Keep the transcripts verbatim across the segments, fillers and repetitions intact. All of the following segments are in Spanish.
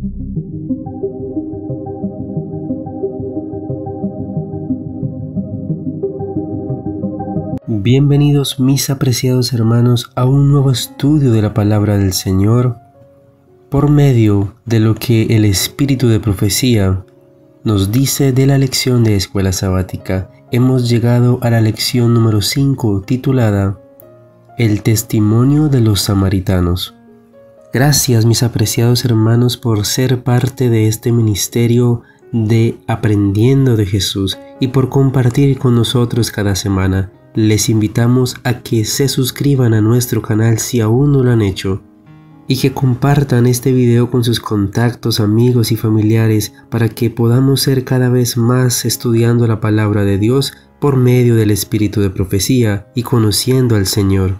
Bienvenidos mis apreciados hermanos a un nuevo estudio de la palabra del Señor por medio de lo que el Espíritu de Profecía nos dice de la lección de Escuela Sabática. Hemos llegado a la lección número cinco titulada El testimonio de los samaritanos. Gracias mis apreciados hermanos por ser parte de este ministerio de Aprendiendo de Jesús y por compartir con nosotros cada semana. Les invitamos a que se suscriban a nuestro canal si aún no lo han hecho y que compartan este video con sus contactos, amigos y familiares para que podamos ser cada vez más estudiando la palabra de Dios por medio del Espíritu de Profecía y conociendo al Señor.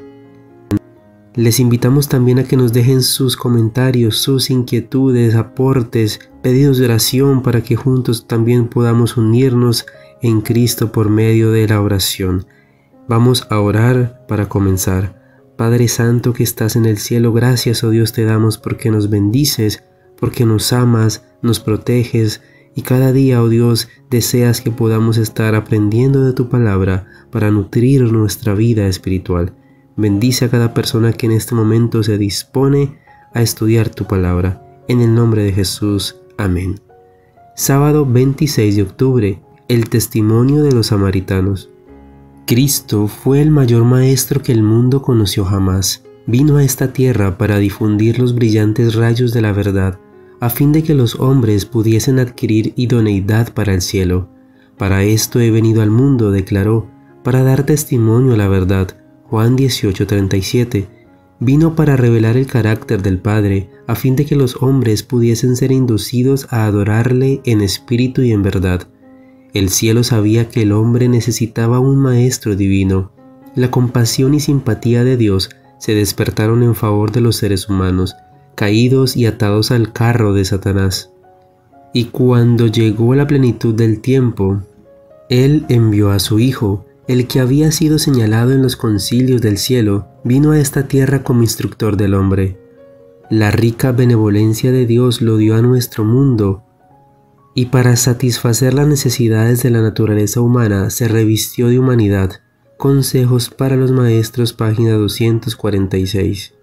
Les invitamos también a que nos dejen sus comentarios, sus inquietudes, aportes, pedidos de oración para que juntos también podamos unirnos en Cristo por medio de la oración. Vamos a orar para comenzar. Padre Santo que estás en el cielo, gracias, oh Dios, te damos porque nos bendices, porque nos amas, nos proteges y cada día, oh Dios, deseas que podamos estar aprendiendo de tu palabra para nutrir nuestra vida espiritual. Bendice a cada persona que en este momento se dispone a estudiar tu palabra. En el nombre de Jesús. Amén. Sábado veintiséis de octubre. El testimonio de los samaritanos. Cristo fue el mayor maestro que el mundo conoció jamás. Vino a esta tierra para difundir los brillantes rayos de la verdad, a fin de que los hombres pudiesen adquirir idoneidad para el cielo. Para esto he venido al mundo, declaró, para dar testimonio a la verdad. Juan dieciocho treinta y siete. Vino para revelar el carácter del Padre, a fin de que los hombres pudiesen ser inducidos a adorarle en espíritu y en verdad. El cielo sabía que el hombre necesitaba un maestro divino. La compasión y simpatía de Dios se despertaron en favor de los seres humanos, caídos y atados al carro de Satanás. Y cuando llegó la plenitud del tiempo, Él envió a su Hijo, el que había sido señalado en los concilios del cielo, vino a esta tierra como instructor del hombre. La rica benevolencia de Dios lo dio a nuestro mundo, y para satisfacer las necesidades de la naturaleza humana se revistió de humanidad. Consejos para los maestros, página doscientos cuarenta y seis.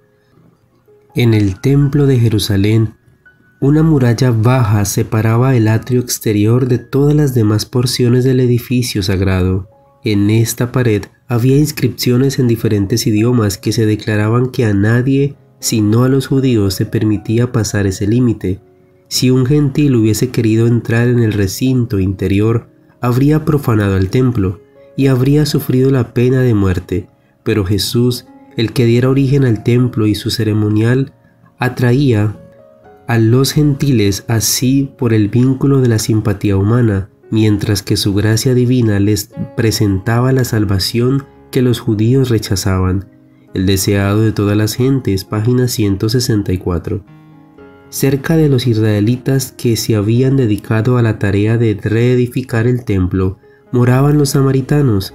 En el templo de Jerusalén, una muralla baja separaba el atrio exterior de todas las demás porciones del edificio sagrado. En esta pared había inscripciones en diferentes idiomas que se declaraban que a nadie, sino a los judíos, se permitía pasar ese límite. Si un gentil hubiese querido entrar en el recinto interior, habría profanado el templo y habría sufrido la pena de muerte. Pero Jesús, el que diera origen al templo y su ceremonial, atraía a los gentiles así por el vínculo de la simpatía humana, mientras que su gracia divina les presentaba la salvación que los judíos rechazaban. El deseado de todas las gentes, página ciento sesenta y cuatro. Cerca de los israelitas que se habían dedicado a la tarea de reedificar el templo, moraban los samaritanos,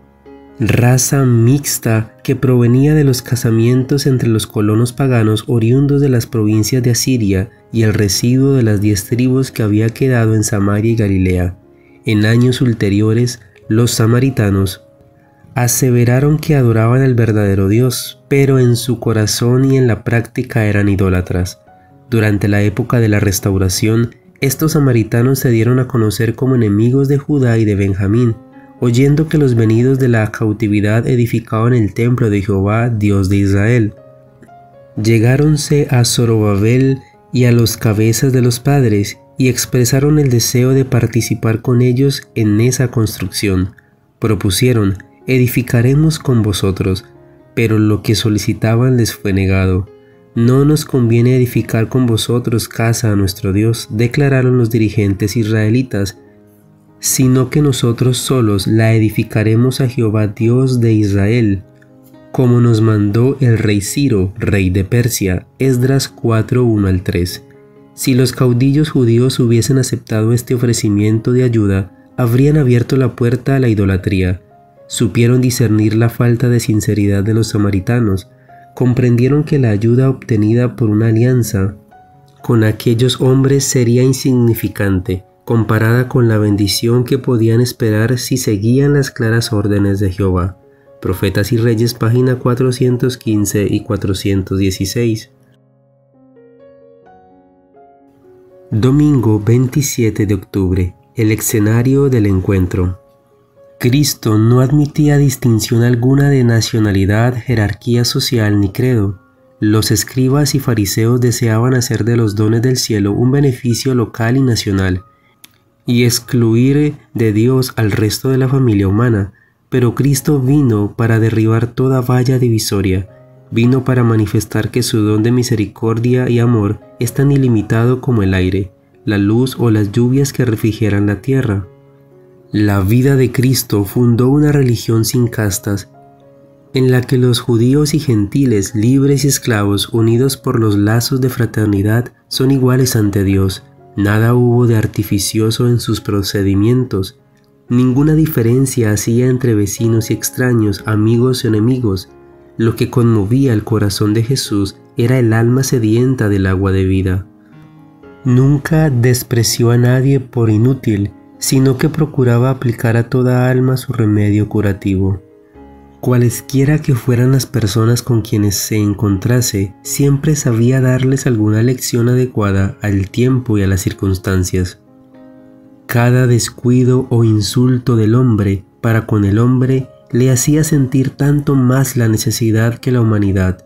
raza mixta que provenía de los casamientos entre los colonos paganos oriundos de las provincias de Asiria y el residuo de las diez tribus que había quedado en Samaria y Galilea. En años ulteriores, los samaritanos aseveraron que adoraban al verdadero Dios, pero en su corazón y en la práctica eran idólatras. Durante la época de la restauración, estos samaritanos se dieron a conocer como enemigos de Judá y de Benjamín, oyendo que los venidos de la cautividad edificaban el templo de Jehová, Dios de Israel. Llegáronse a Zorobabel y a los cabezas de los padres, y expresaron el deseo de participar con ellos en esa construcción. Propusieron, edificaremos con vosotros, pero lo que solicitaban les fue negado. No nos conviene edificar con vosotros casa a nuestro Dios, declararon los dirigentes israelitas, sino que nosotros solos la edificaremos a Jehová Dios de Israel, como nos mandó el rey Ciro, rey de Persia. Esdras cuatro, uno al tres. Si los caudillos judíos hubiesen aceptado este ofrecimiento de ayuda, habrían abierto la puerta a la idolatría. Supieron discernir la falta de sinceridad de los samaritanos, comprendieron que la ayuda obtenida por una alianza con aquellos hombres sería insignificante, comparada con la bendición que podían esperar si seguían las claras órdenes de Jehová. Profetas y Reyes, página cuatrocientos quince y cuatrocientos dieciséis. Domingo veintisiete de octubre. El escenario del encuentro. Cristo no admitía distinción alguna de nacionalidad, jerarquía social ni credo. Los escribas y fariseos deseaban hacer de los dones del cielo un beneficio local y nacional, y excluir de Dios al resto de la familia humana, pero Cristo vino para derribar toda valla divisoria, vino para manifestar que su don de misericordia y amor es tan ilimitado como el aire, la luz o las lluvias que refrigeran la tierra. La vida de Cristo fundó una religión sin castas, en la que los judíos y gentiles, libres y esclavos, unidos por los lazos de fraternidad, son iguales ante Dios. Nada hubo de artificioso en sus procedimientos. Ninguna diferencia hacía entre vecinos y extraños, amigos y enemigos. Lo que conmovía el corazón de Jesús era el alma sedienta del agua de vida. Nunca despreció a nadie por inútil, sino que procuraba aplicar a toda alma su remedio curativo. Cualesquiera que fueran las personas con quienes se encontrase, siempre sabía darles alguna lección adecuada al tiempo y a las circunstancias. Cada descuido o insulto del hombre para con el hombre le hacía sentir tanto más la necesidad que la humanidad.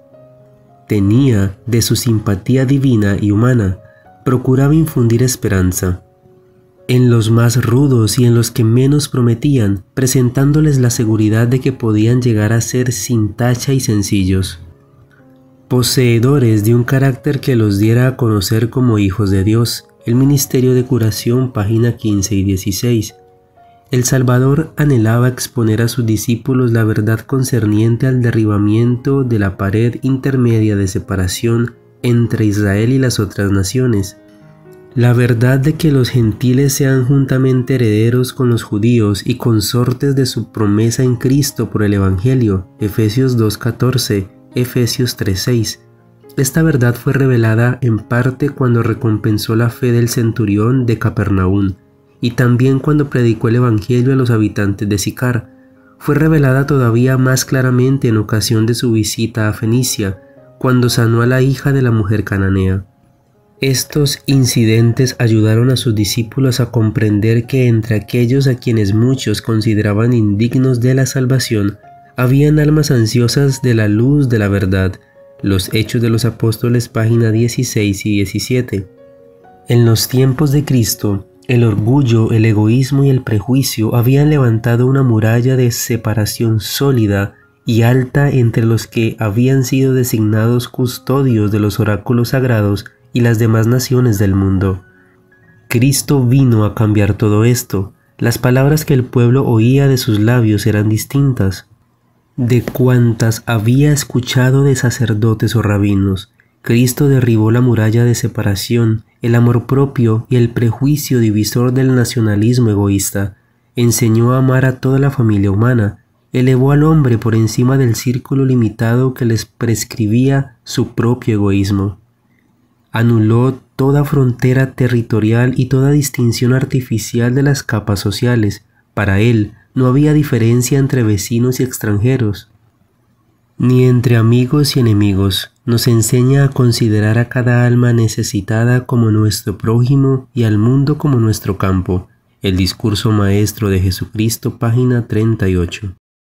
Tenía de su simpatía divina y humana, procuraba infundir esperanza en los más rudos y en los que menos prometían, presentándoles la seguridad de que podían llegar a ser sin tacha y sencillos, poseedores de un carácter que los diera a conocer como hijos de Dios. El Ministerio de Curación, página quince y dieciséis. El Salvador anhelaba exponer a sus discípulos la verdad concerniente al derribamiento de la pared intermedia de separación entre Israel y las otras naciones. La verdad de que los gentiles sean juntamente herederos con los judíos y consortes de su promesa en Cristo por el Evangelio. Efesios dos catorce, Efesios tres seis. Esta verdad fue revelada en parte cuando recompensó la fe del centurión de Capernaum, y también cuando predicó el Evangelio a los habitantes de Sicar. Fue revelada todavía más claramente en ocasión de su visita a Fenicia, cuando sanó a la hija de la mujer cananea. Estos incidentes ayudaron a sus discípulos a comprender que entre aquellos a quienes muchos consideraban indignos de la salvación, habían almas ansiosas de la luz de la verdad. Los Hechos de los Apóstoles, página dieciséis y diecisiete. En los tiempos de Cristo, el orgullo, el egoísmo y el prejuicio habían levantado una muralla de separación sólida y alta entre los que habían sido designados custodios de los oráculos sagrados y las demás naciones del mundo. Cristo vino a cambiar todo esto. Las palabras que el pueblo oía de sus labios eran distintas de cuantas había escuchado de sacerdotes o rabinos. Cristo derribó la muralla de separación, el amor propio y el prejuicio divisor del nacionalismo egoísta. Enseñó a amar a toda la familia humana. Elevó al hombre por encima del círculo limitado que les prescribía su propio egoísmo. Anuló toda frontera territorial y toda distinción artificial de las capas sociales. Para él no había diferencia entre vecinos y extranjeros, ni entre amigos y enemigos. Nos enseña a considerar a cada alma necesitada como nuestro prójimo y al mundo como nuestro campo. El discurso maestro de Jesucristo, página treinta y ocho.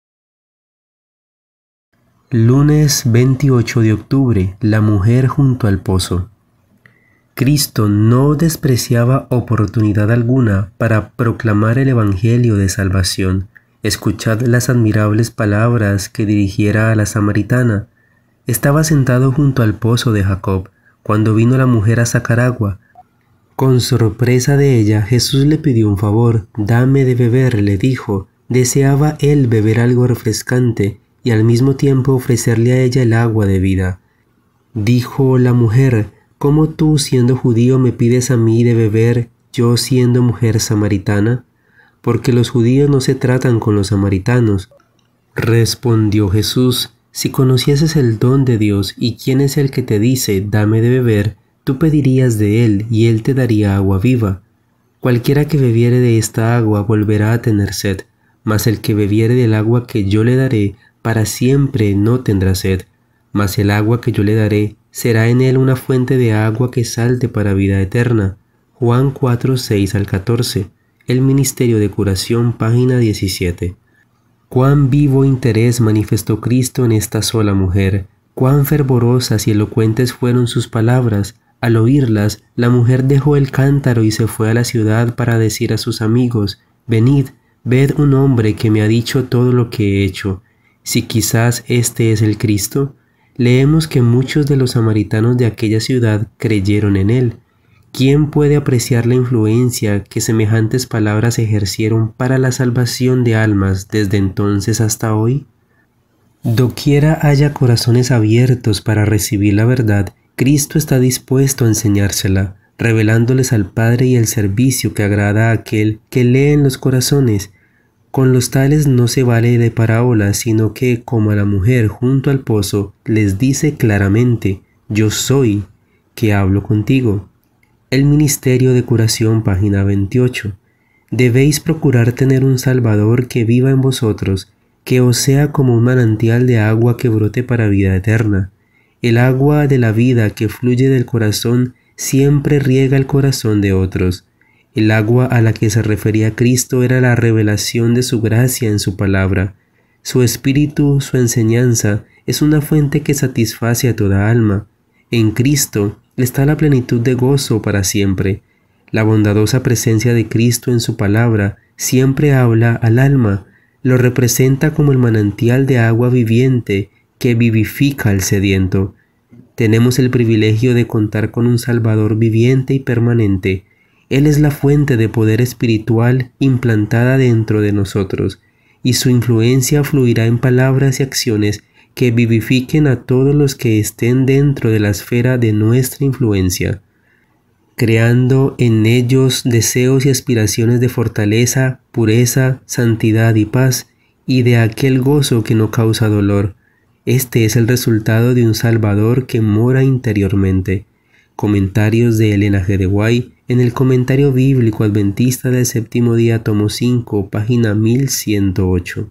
Lunes veintiocho de octubre. La mujer junto al pozo. Cristo no despreciaba oportunidad alguna para proclamar el Evangelio de salvación. Escuchad las admirables palabras que dirigiera a la samaritana. Estaba sentado junto al pozo de Jacob, cuando vino la mujer a sacar agua. Con sorpresa de ella, Jesús le pidió un favor. «Dame de beber», le dijo. Deseaba él beber algo refrescante y al mismo tiempo ofrecerle a ella el agua de vida. Dijo la mujer: «¿Cómo tú, siendo judío, me pides a mí de beber, yo siendo mujer samaritana? Porque los judíos no se tratan con los samaritanos». Respondió Jesús: «Si conocieses el don de Dios y quién es el que te dice, dame de beber, tú pedirías de él y él te daría agua viva. Cualquiera que bebiere de esta agua volverá a tener sed, mas el que bebiere del agua que yo le daré, para siempre no tendrá sed, mas el agua que yo le daré será en él una fuente de agua que salte para vida eterna. Juan cuatro, seis al catorce. El Ministerio de Curación, página diecisiete. Cuán vivo interés manifestó Cristo en esta sola mujer, cuán fervorosas y elocuentes fueron sus palabras. Al oírlas, la mujer dejó el cántaro y se fue a la ciudad para decir a sus amigos: venid, ved un hombre que me ha dicho todo lo que he hecho. Si quizás este es el Cristo. Leemos que muchos de los samaritanos de aquella ciudad creyeron en él. ¿Quién puede apreciar la influencia que semejantes palabras ejercieron para la salvación de almas desde entonces hasta hoy? Doquiera haya corazones abiertos para recibir la verdad, Cristo está dispuesto a enseñársela, revelándoles al Padre y el servicio que agrada a aquel que lee en los corazones. Con los tales no se vale de parábolas, sino que, como a la mujer junto al pozo, les dice claramente: yo soy que hablo contigo. El Ministerio de Curación, página veintiocho. Debéis procurar tener un Salvador que viva en vosotros, que os sea como un manantial de agua que brote para vida eterna. El agua de la vida que fluye del corazón siempre riega el corazón de otros. El agua a la que se refería Cristo era la revelación de su gracia en su palabra. Su espíritu, su enseñanza, es una fuente que satisface a toda alma. En Cristo está la plenitud de gozo para siempre. La bondadosa presencia de Cristo en su palabra siempre habla al alma, lo representa como el manantial de agua viviente que vivifica al sediento. Tenemos el privilegio de contar con un Salvador viviente y permanente. Él es la fuente de poder espiritual implantada dentro de nosotros, y su influencia fluirá en palabras y acciones que vivifiquen a todos los que estén dentro de la esfera de nuestra influencia, creando en ellos deseos y aspiraciones de fortaleza, pureza, santidad y paz, y de aquel gozo que no causa dolor. Este es el resultado de un Salvador que mora interiormente. Comentarios de Elena G. de White en el Comentario Bíblico Adventista del Séptimo Día, tomo cinco, página mil ciento ocho.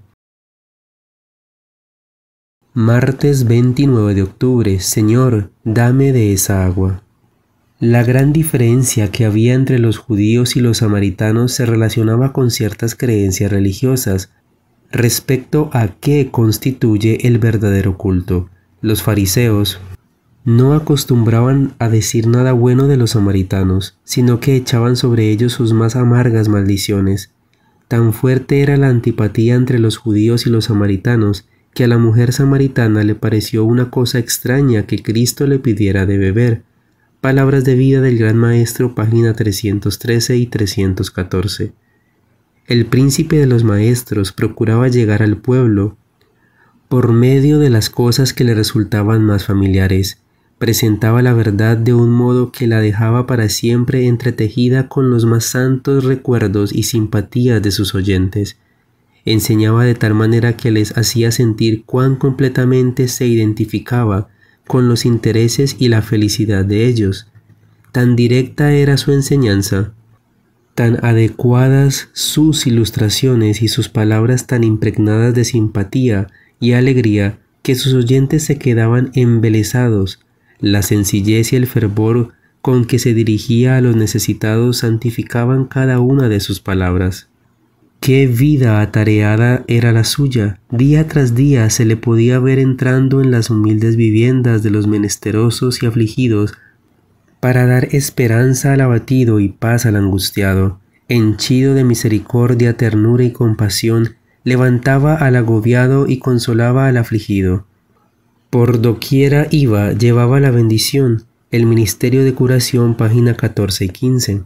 Martes veintinueve de octubre. Señor, dame de esa agua. La gran diferencia que había entre los judíos y los samaritanos se relacionaba con ciertas creencias religiosas respecto a qué constituye el verdadero culto. Los fariseos no acostumbraban a decir nada bueno de los samaritanos, sino que echaban sobre ellos sus más amargas maldiciones. Tan fuerte era la antipatía entre los judíos y los samaritanos, que a la mujer samaritana le pareció una cosa extraña que Cristo le pidiera de beber. Palabras de vida del Gran Maestro, página trescientos trece y trescientos catorce. El príncipe de los maestros procuraba llegar al pueblo por medio de las cosas que le resultaban más familiares. Presentaba la verdad de un modo que la dejaba para siempre entretejida con los más santos recuerdos y simpatías de sus oyentes. Enseñaba de tal manera que les hacía sentir cuán completamente se identificaba con los intereses y la felicidad de ellos. Tan directa era su enseñanza, tan adecuadas sus ilustraciones y sus palabras tan impregnadas de simpatía y alegría, que sus oyentes se quedaban embelesados. La sencillez y el fervor con que se dirigía a los necesitados santificaban cada una de sus palabras. Qué vida atareada era la suya. Día tras día se le podía ver entrando en las humildes viviendas de los menesterosos y afligidos para dar esperanza al abatido y paz al angustiado. Henchido de misericordia, ternura y compasión, levantaba al agobiado y consolaba al afligido. Por doquiera iba, llevaba la bendición. El Ministerio de Curación, página catorce y quince.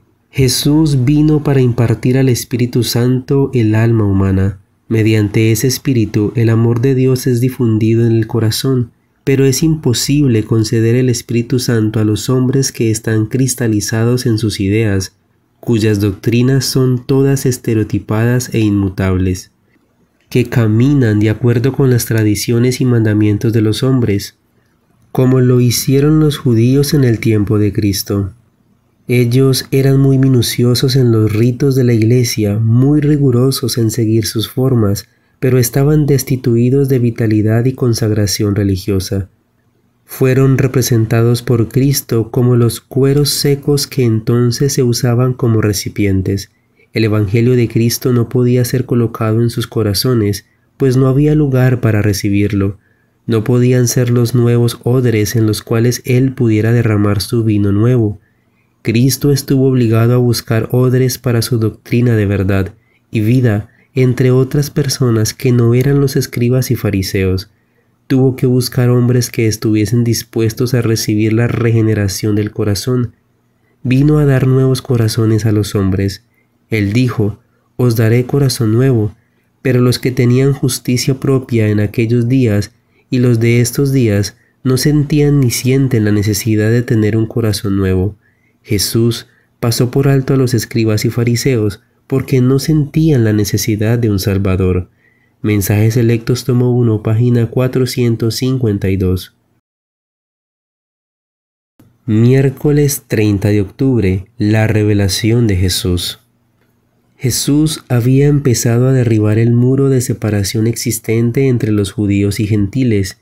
Jesús vino para impartir al Espíritu Santo el alma humana. Mediante ese Espíritu, el amor de Dios es difundido en el corazón, pero es imposible conceder el Espíritu Santo a los hombres que están cristalizados en sus ideas, cuyas doctrinas son todas estereotipadas e inmutables, que caminan de acuerdo con las tradiciones y mandamientos de los hombres. como lo hicieron los judíos en el tiempo de Cristo. Ellos eran muy minuciosos en los ritos de la Iglesia, muy rigurosos en seguir sus formas, pero estaban destituidos de vitalidad y consagración religiosa. Fueron representados por Cristo como los cueros secos que entonces se usaban como recipientes. El Evangelio de Cristo no podía ser colocado en sus corazones, pues no había lugar para recibirlo. No podían ser los nuevos odres en los cuales Él pudiera derramar su vino nuevo. Cristo estuvo obligado a buscar odres para su doctrina de verdad y vida entre otras personas que no eran los escribas y fariseos. Tuvo que buscar hombres que estuviesen dispuestos a recibir la regeneración del corazón. Vino a dar nuevos corazones a los hombres. Él dijo: «Os daré corazón nuevo», pero los que tenían justicia propia en aquellos días y los de estos días no sentían ni sienten la necesidad de tener un corazón nuevo. Jesús pasó por alto a los escribas y fariseos porque no sentían la necesidad de un Salvador. Mensajes Selectos, tomo uno, página cuatrocientos cincuenta y dos. Miércoles treinta de octubre, la revelación de Jesús. Jesús había empezado a derribar el muro de separación existente entre los judíos y gentiles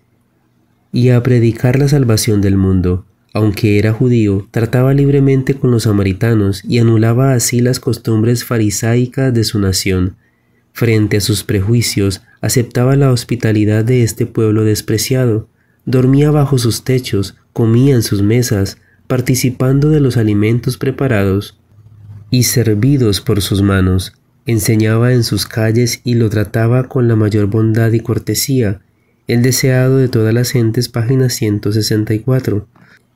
y a predicar la salvación del mundo. Aunque era judío, trataba libremente con los samaritanos y anulaba así las costumbres farisaicas de su nación. Frente a sus prejuicios, aceptaba la hospitalidad de este pueblo despreciado, dormía bajo sus techos, comía en sus mesas, participando de los alimentos preparados y servidos por sus manos, enseñaba en sus calles y lo trataba con la mayor bondad y cortesía, el deseado de todas las gentes, página ciento sesenta y cuatro.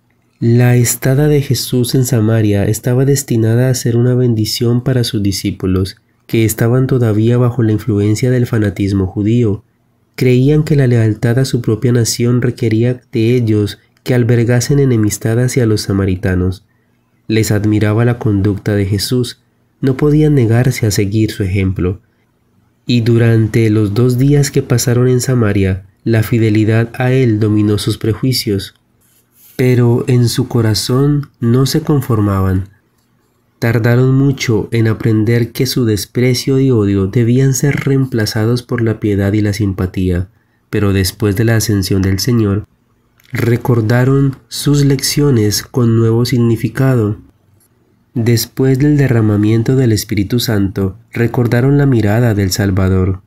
La estada de Jesús en Samaria estaba destinada a ser una bendición para sus discípulos, que estaban todavía bajo la influencia del fanatismo judío. Creían que la lealtad a su propia nación requería de ellos que albergasen enemistad hacia los samaritanos. Les admiraba la conducta de Jesús, no podían negarse a seguir su ejemplo. Y durante los dos días que pasaron en Samaria, la fidelidad a Él dominó sus prejuicios. Pero en su corazón no se conformaban. Tardaron mucho en aprender que su desprecio y odio debían ser reemplazados por la piedad y la simpatía, pero después de la ascensión del Señor, recordaron sus lecciones con nuevo significado. Después del derramamiento del Espíritu Santo, recordaron la mirada del Salvador.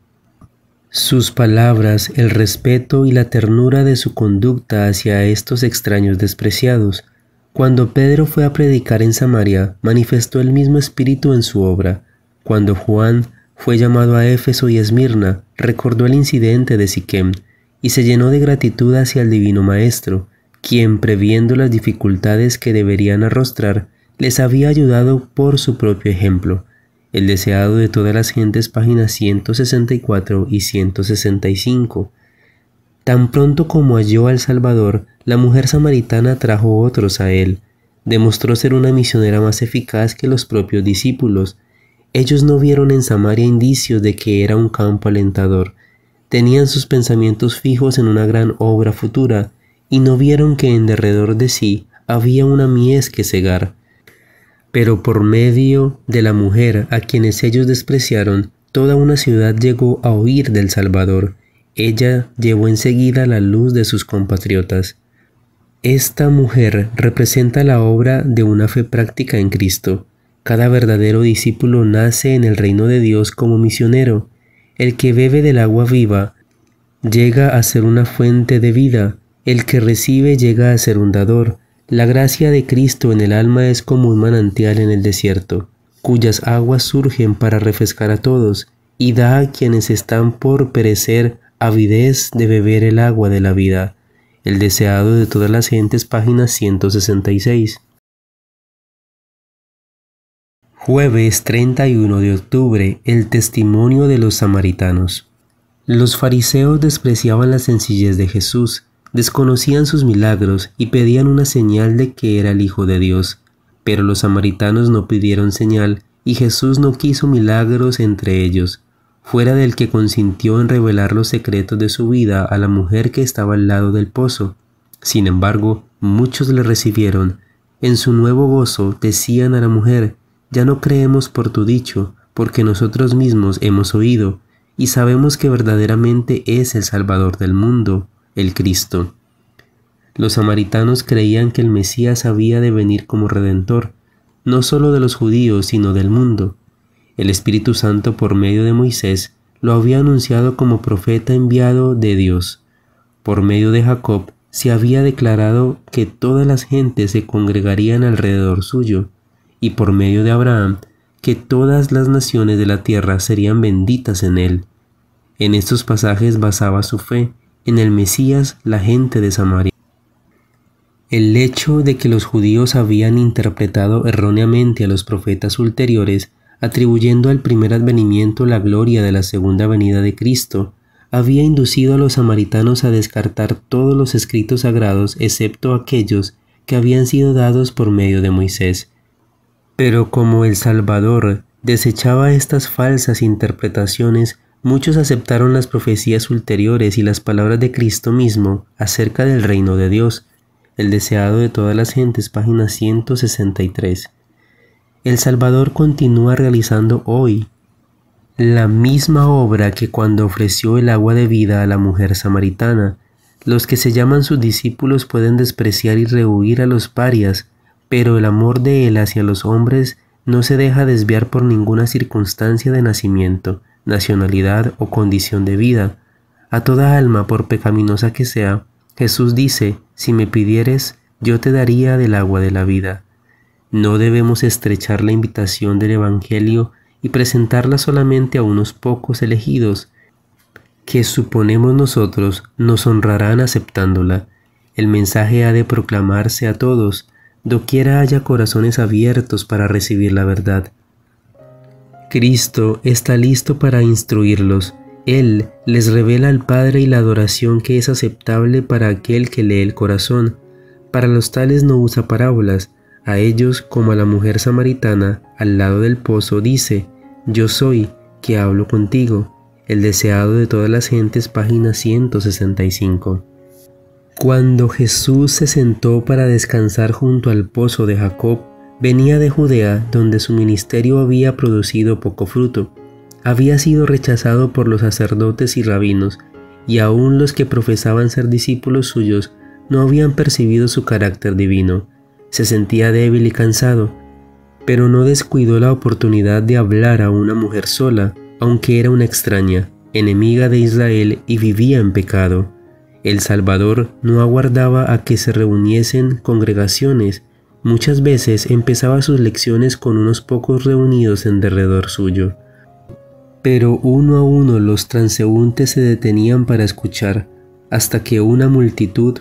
Sus palabras, el respeto y la ternura de su conducta hacia estos extraños despreciados. Cuando Pedro fue a predicar en Samaria, manifestó el mismo espíritu en su obra. Cuando Juan fue llamado a Éfeso y Esmirna, recordó el incidente de Siquem y se llenó de gratitud hacia el Divino Maestro, quien, previendo las dificultades que deberían arrostrar, les había ayudado por su propio ejemplo. El deseado de todas las gentes, páginas ciento sesenta y cuatro y ciento sesenta y cinco. Tan pronto como halló al Salvador, la mujer samaritana trajo otros a él. Demostró ser una misionera más eficaz que los propios discípulos. Ellos no vieron en Samaria indicios de que era un campo alentador. Tenían sus pensamientos fijos en una gran obra futura y no vieron que en derredor de sí había una mies que cegar. Pero por medio de la mujer a quienes ellos despreciaron, toda una ciudad llegó a oír del Salvador. Ella llevó enseguida la luz de sus compatriotas. Esta mujer representa la obra de una fe práctica en Cristo. Cada verdadero discípulo nace en el reino de Dios como misionero. El que bebe del agua viva llega a ser una fuente de vida. El que recibe llega a ser un dador. La gracia de Cristo en el alma es como un manantial en el desierto, cuyas aguas surgen para refrescar a todos, y da a quienes están por perecer avidez de beber el agua de la vida. El deseado de todas las gentes, página ciento sesenta y seis. Jueves treinta y uno de octubre, el testimonio de los samaritanos. Los fariseos despreciaban la sencillez de Jesús, desconocían sus milagros y pedían una señal de que era el Hijo de Dios. Pero los samaritanos no pidieron señal y Jesús no quiso milagros entre ellos, fuera del que consintió en revelar los secretos de su vida a la mujer que estaba al lado del pozo. Sin embargo, muchos le recibieron. En su nuevo gozo decían a la mujer: ya no creemos por tu dicho, porque nosotros mismos hemos oído, y sabemos que verdaderamente es el Salvador del mundo, el Cristo. Los samaritanos creían que el Mesías había de venir como Redentor, no solo de los judíos, sino del mundo. El Espíritu Santo, por medio de Moisés, lo había anunciado como profeta enviado de Dios. Por medio de Jacob, se había declarado que todas las gentes se congregarían alrededor suyo, y por medio de Abraham, que todas las naciones de la tierra serían benditas en él. En estos pasajes basaba su fe en el Mesías la gente de Samaria. El hecho de que los judíos habían interpretado erróneamente a los profetas ulteriores, atribuyendo al primer advenimiento la gloria de la segunda venida de Cristo, había inducido a los samaritanos a descartar todos los escritos sagrados excepto aquellos que habían sido dados por medio de Moisés. Pero como el Salvador desechaba estas falsas interpretaciones, muchos aceptaron las profecías ulteriores y las palabras de Cristo mismo acerca del reino de Dios, el deseado de todas las gentes, página ciento sesenta y tres. El Salvador continúa realizando hoy la misma obra que cuando ofreció el agua de vida a la mujer samaritana. Los que se llaman sus discípulos pueden despreciar y rehuir a los parias, pero el amor de Él hacia los hombres no se deja desviar por ninguna circunstancia de nacimiento, nacionalidad o condición de vida. A toda alma, por pecaminosa que sea, Jesús dice: si me pidieres, yo te daría del agua de la vida. No debemos estrechar la invitación del Evangelio y presentarla solamente a unos pocos elegidos, que suponemos nosotros nos honrarán aceptándola. El mensaje ha de proclamarse a todos, doquiera haya corazones abiertos para recibir la verdad. Cristo está listo para instruirlos. Él les revela al Padre y la adoración que es aceptable para aquel que lee el corazón. Para los tales no usa parábolas. A ellos, como a la mujer samaritana al lado del pozo, dice: yo soy, que hablo contigo, el deseado de todas las gentes, página ciento sesenta y cinco. Cuando Jesús se sentó para descansar junto al pozo de Jacob, venía de Judea, donde su ministerio había producido poco fruto. Había sido rechazado por los sacerdotes y rabinos, y aún los que profesaban ser discípulos suyos no habían percibido su carácter divino. Se sentía débil y cansado, pero no descuidó la oportunidad de hablar a una mujer sola, aunque era una extraña, enemiga de Israel y vivía en pecado. El Salvador no aguardaba a que se reuniesen congregaciones. Muchas veces empezaba sus lecciones con unos pocos reunidos en derredor suyo. Pero uno a uno los transeúntes se detenían para escuchar, hasta que una multitud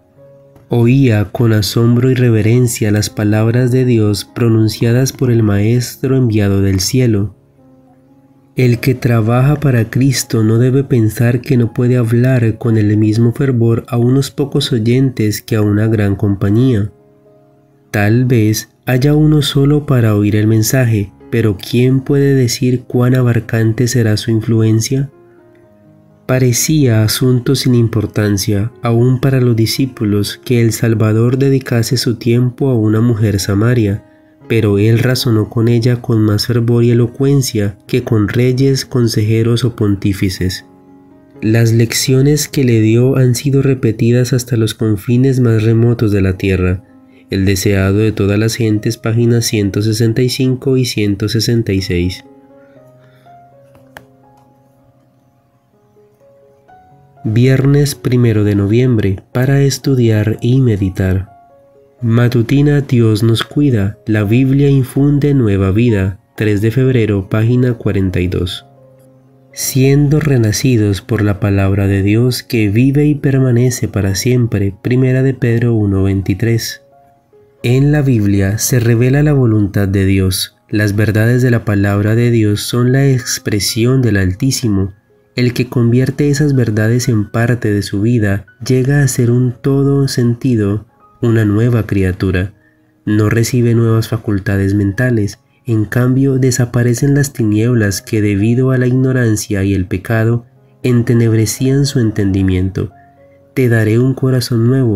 oía con asombro y reverencia las palabras de Dios pronunciadas por el Maestro enviado del cielo. El que trabaja para Cristo no debe pensar que no puede hablar con el mismo fervor a unos pocos oyentes que a una gran compañía. Tal vez haya uno solo para oír el mensaje, pero ¿quién puede decir cuán abarcante será su influencia? Parecía asunto sin importancia, aún para los discípulos, que el Salvador dedicase su tiempo a una mujer samaria, pero él razonó con ella con más fervor y elocuencia que con reyes, consejeros o pontífices. Las lecciones que le dio han sido repetidas hasta los confines más remotos de la tierra. El deseado de todas las gentes, páginas ciento sesenta y cinco y ciento sesenta y seis. Viernes primero de noviembre, para estudiar y meditar. Matutina: Dios nos cuida, la Biblia infunde nueva vida, tres de febrero, página cuarenta y dos. Siendo renacidos por la palabra de Dios que vive y permanece para siempre, primera de Pedro uno veintitrés. En la Biblia se revela la voluntad de Dios. Las verdades de la palabra de Dios son la expresión del Altísimo. El que convierte esas verdades en parte de su vida llega a ser un todo sentido, una nueva criatura. No recibe nuevas facultades mentales, en cambio desaparecen las tinieblas que debido a la ignorancia y el pecado entenebrecían su entendimiento. Te daré un corazón nuevo,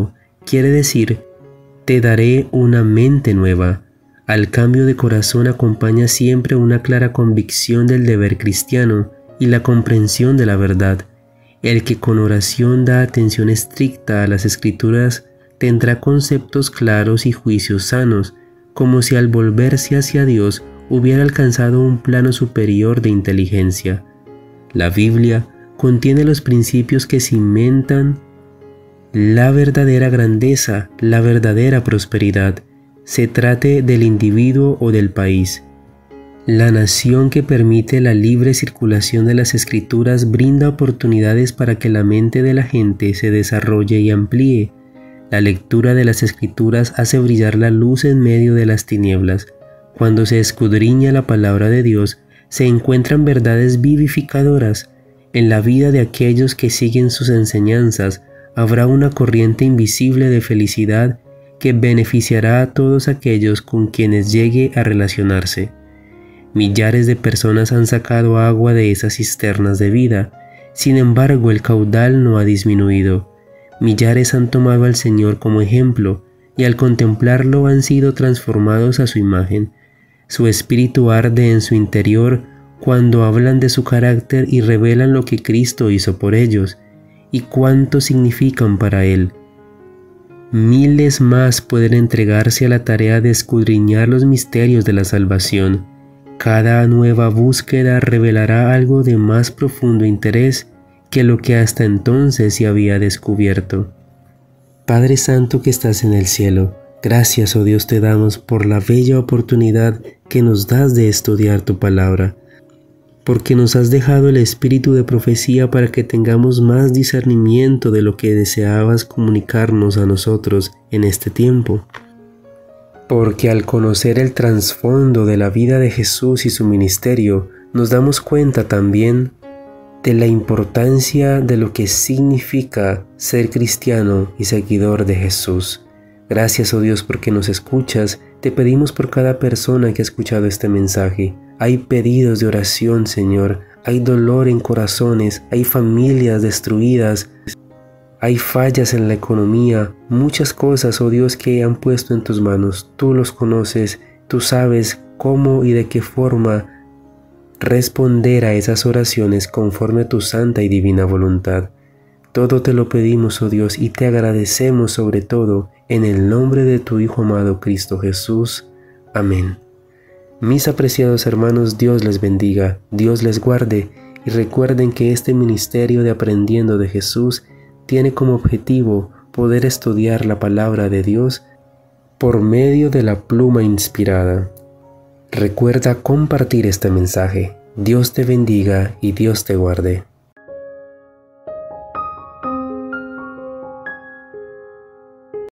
quiere decir, te daré una mente nueva. Al cambio de corazón acompaña siempre una clara convicción del deber cristiano y la comprensión de la verdad. El que con oración da atención estricta a las Escrituras tendrá conceptos claros y juicios sanos, como si al volverse hacia Dios hubiera alcanzado un plano superior de inteligencia. La Biblia contiene los principios que cimentan la verdadera grandeza, la verdadera prosperidad, se trate del individuo o del país. La nación que permite la libre circulación de las Escrituras brinda oportunidades para que la mente de la gente se desarrolle y amplíe. La lectura de las Escrituras hace brillar la luz en medio de las tinieblas. Cuando se escudriña la palabra de Dios, se encuentran verdades vivificadoras. En la vida de aquellos que siguen sus enseñanzas, habrá una corriente invisible de felicidad que beneficiará a todos aquellos con quienes llegue a relacionarse. Millares de personas han sacado agua de esas cisternas de vida, sin embargo el caudal no ha disminuido. Millares han tomado al Señor como ejemplo y al contemplarlo han sido transformados a su imagen. Su espíritu arde en su interior cuando hablan de su carácter y revelan lo que Cristo hizo por ellos y cuánto significan para Él. Miles más pueden entregarse a la tarea de escudriñar los misterios de la salvación. Cada nueva búsqueda revelará algo de más profundo interés que lo que hasta entonces se había descubierto. Padre Santo que estás en el cielo, gracias, oh Dios, te damos por la bella oportunidad que nos das de estudiar tu palabra, porque nos has dejado el espíritu de profecía para que tengamos más discernimiento de lo que deseabas comunicarnos a nosotros en este tiempo. Porque al conocer el trasfondo de la vida de Jesús y su ministerio, nos damos cuenta también de la importancia de lo que significa ser cristiano y seguidor de Jesús. Gracias, oh Dios, porque nos escuchas. Te pedimos por cada persona que ha escuchado este mensaje. Hay pedidos de oración, Señor. Hay dolor en corazones, hay familias destruidas, hay fallas en la economía, muchas cosas, oh Dios, que han puesto en tus manos. Tú los conoces, tú sabes cómo y de qué forma responder a esas oraciones conforme a tu santa y divina voluntad. Todo te lo pedimos, oh Dios, y te agradecemos sobre todo en el nombre de tu Hijo amado Cristo Jesús. Amén. Mis apreciados hermanos, Dios les bendiga, Dios les guarde, y recuerden que este ministerio de Aprendiendo de Jesús tiene como objetivo poder estudiar la palabra de Dios por medio de la pluma inspirada. Recuerda compartir este mensaje. Dios te bendiga y Dios te guarde.